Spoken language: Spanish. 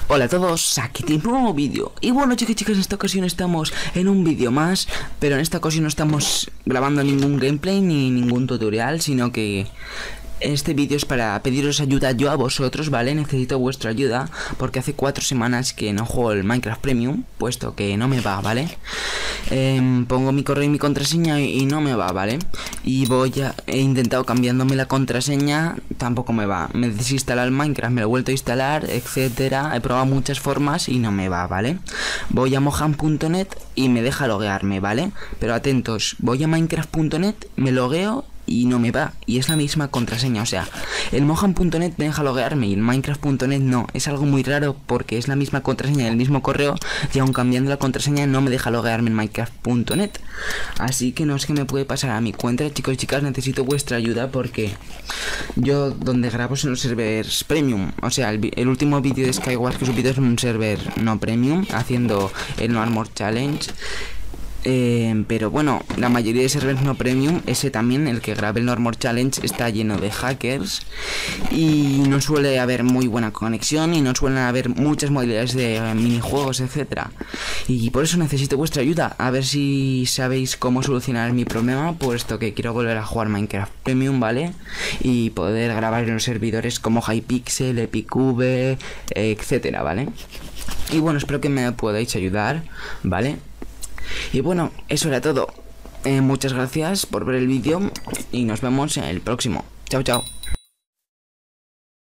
Hola a todos, aquí tengo un nuevo vídeo. Y bueno, chicos y chicas, en esta ocasión estamos en un vídeo más, pero en esta ocasión no estamos grabando ningún gameplay ni ningún tutorial, sino que este vídeo es para pediros ayuda yo a vosotros, ¿vale? Necesito vuestra ayuda porque hace 4 semanas que no juego el Minecraft Premium, puesto que no me va, ¿vale? Pongo mi correo y mi contraseña y no me va, ¿vale? Y he intentado cambiándome la contraseña, tampoco me va. Me desinstala el Minecraft, me lo he vuelto a instalar, etcétera. He probado muchas formas y no me va, ¿vale? Voy a mohan.net y me deja loguearme, ¿vale? Pero atentos, voy a minecraft.net, me logueo y no me va, y es la misma contraseña. O sea, el mohan.net me deja loguearme y el minecraft.net no. Es algo muy raro porque es la misma contraseña, el mismo correo, y aun cambiando la contraseña no me deja loguearme en minecraft.net. Así que no sé qué me puede pasar a mi cuenta, chicos y chicas. Necesito vuestra ayuda porque yo donde grabo es en los servers premium. O sea, el último vídeo de Skyward que he subido es en un server no premium, haciendo el No Armor Challenge. Pero bueno, la mayoría de servers no premium, ese también, el que grabé el No Armor Challenge, está lleno de hackers y no suele haber muy buena conexión y no suelen haber muchas modalidades de minijuegos, etcétera. Y por eso necesito vuestra ayuda, a ver si sabéis cómo solucionar mi problema, puesto que quiero volver a jugar Minecraft Premium, ¿vale? Y poder grabar en los servidores como Hypixel, EpicV, etcétera, ¿vale? Y bueno, espero que me podáis ayudar, ¿vale? Y bueno, eso era todo. Muchas gracias por ver el vídeo y nos vemos en el próximo. Chao, chao.